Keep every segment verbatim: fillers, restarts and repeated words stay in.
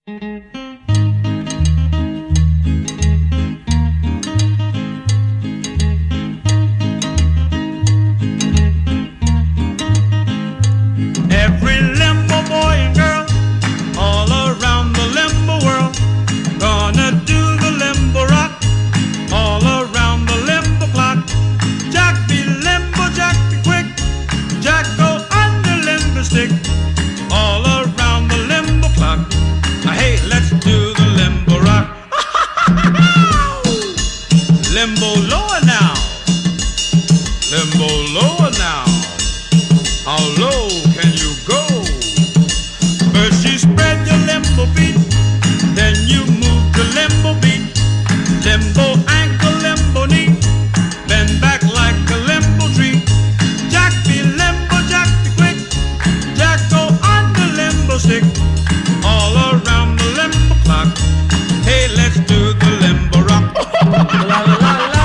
Every limbo boy and girl all around the limbo world gonna do the limbo rock all around the limbo clock. Jack be limbo, Jack be quick, Jack go under limbo stick all around the limbo clock. Hey, let's do the limbo rock. Limbo lower now, limbo lower now. How low can you go? First you spread your limbo feet, then you move to limbo beat. Limbo ankle, limbo knee, bend back like a limbo tree. Jack be limbo, Jack be quick, Jack go on the limbo stick, all around the limbo clock. Hey, let's do the limbo rock. La, la, la, la.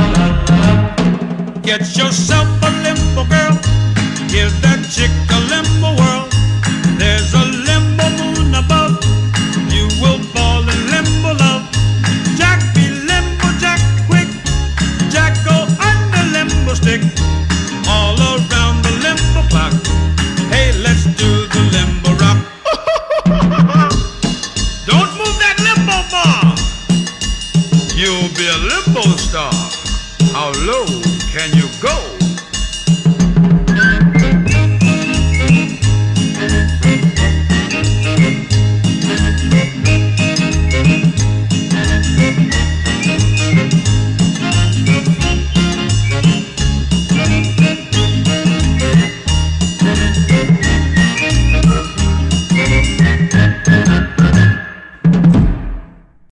Get yourself a limbo girl, give that chick a limbo